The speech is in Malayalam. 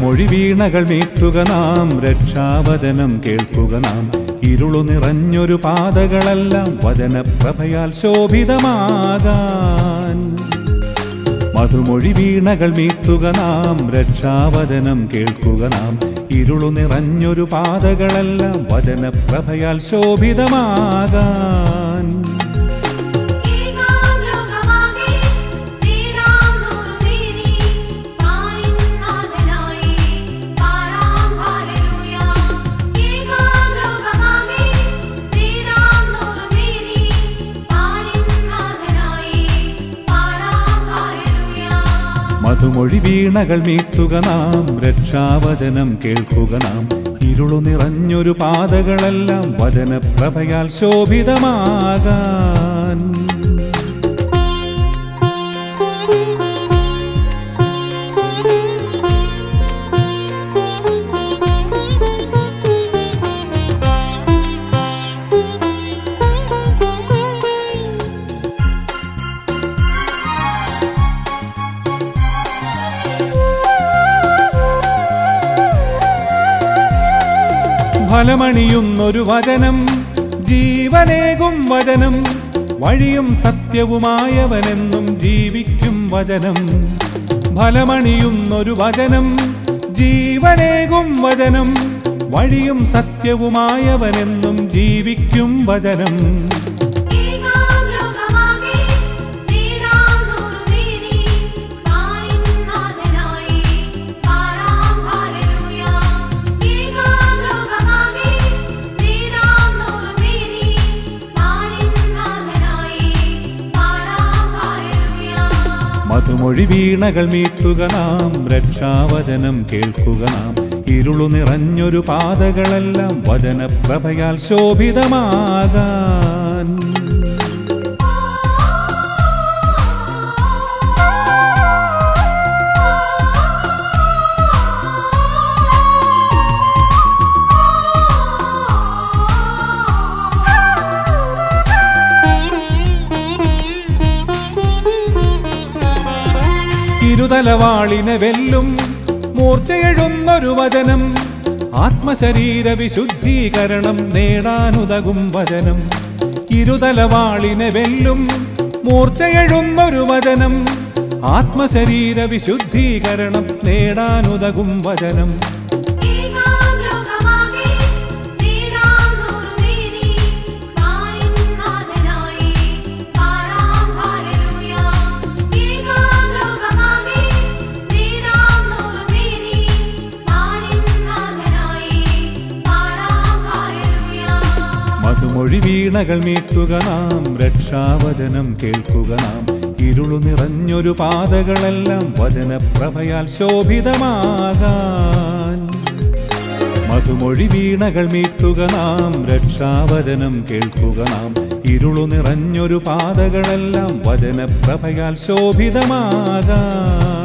മധുമൊഴി വീണകൾ മീട്ടുക നാം, രക്ഷാവചനം കേൾക്കുക നാം. ഇരുളു നിറഞ്ഞൊരു പാതകളെല്ലാം വചനപ്രഭയാൽ ശോഭിതമാകാൻ. മധുമൊഴി വീണകൾ മീട്ടുക നാം, രക്ഷാവചനം കേൾക്കുക നാം. ഇരുളു നിറഞ്ഞൊരു പാതകളെല്ലാം വചനപ്രഭയാൽ ശോഭിതമാകാൻ. മധുമൊഴി വീണകൾ മീട്ടുക നാം, രക്ഷാവചനം കേൾക്കുക നാം. ഇരുളു നിറഞ്ഞൊരു പാതകളെല്ലാം വചനപ്രഭയാൽ ശോഭിതമാകാൻ. ഫലമണിയുന്നൊരു വചനം, ജീവനേകും വചനം. വഴിയും സത്യവുമായവനെന്നും ജീവിക്കും വചനം. ഫലമണിയുന്നൊരു വചനം, ജീവനേകും വചനം. വഴിയും സത്യവുമായവനെന്നും ജീവിക്കും വചനം. മധുമൊഴി വീണകൾ മീട്ടുക നാം, രക്ഷാവചനം കേൾക്കുക നാം. ഇരുളു നിറഞ്ഞൊരു പാതകളെല്ലാം വചനപ്രഭയാൽ ശോഭിതമാകാൻ. ഇരുതലവാളിനെ വെല്ലും മൂർച്ചയെഴുന്നൊരു വചനം. ആത്മശരീര വിശുദ്ധീകരണം നേടാനുതകും വചനം. ഇരുതലവാളിനെ വെല്ലും മൂർച്ചയെഴുന്നൊരു വചനം. ആത്മശരീര വിശുദ്ധീകരണം നേടാനുതകും വചനം. മധുമൊഴി വീണകൾ മീട്ടുക നാം, രക്ഷാവചനം കേൾക്കുക നാം. ഇരുളു നിറഞ്ഞൊരു പാതകളെല്ലാം വചനപ്രഭയാൽ ശോഭിതമാകാൻ. മധുമൊഴി വീണകൾ മീട്ടുക നാം, രക്ഷാവചനം കേൾക്കുക നാം. ഇരുളു നിറഞ്ഞൊരു പാതകളെല്ലാം വചനപ്രഭയാൽ ശോഭിതമാകാൻ.